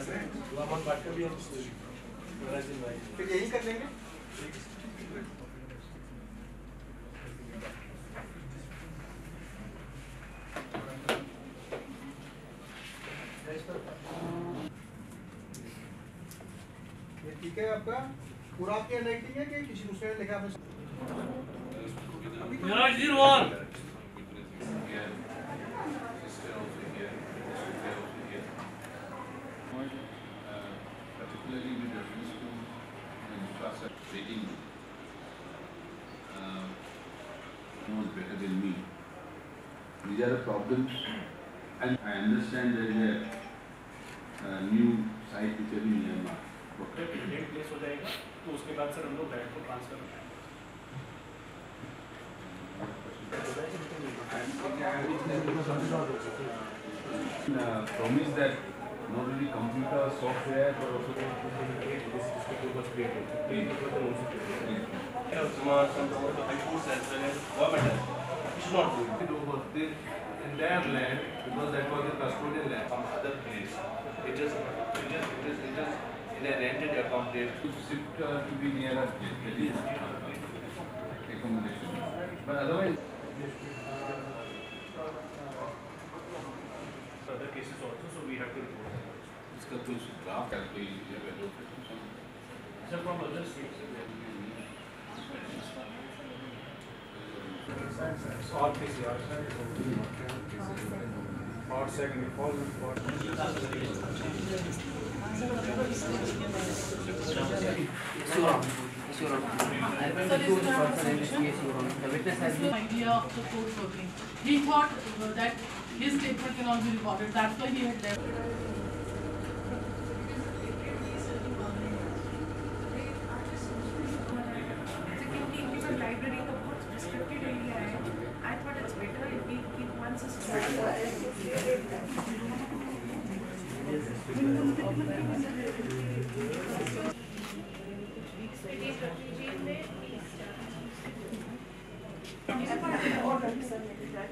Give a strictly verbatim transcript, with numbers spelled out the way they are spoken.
फिर यही कर लेंगे। ये ठीक है आपका पूरा आपकी राइटिंग है कि किसी दूसरे ने लिखा? आपने particularly with reference to infrastructure rating, uh, knows better than me. These are the problems, and I understand there is a uh, new site which is in Myanmar. Date place हो जाएगा तो उसके बाद सर हम लोग bat को transfer करेंगे। Promise that not only computer software but also the entire land because that was the custodian land from other place. It is, it is, it is, it is in a rented accommodation. to shift uh, to be near a accommodation. But otherwise, other cases also, so we have to report. इसका तो draft है कोई Sir, from other states. और किसी और और second fall और idea of the court working. He thought uh, that his statement cannot be recorded. That's why he had left. Library का बहुत restricted area है. I thought it's better if we keep one system.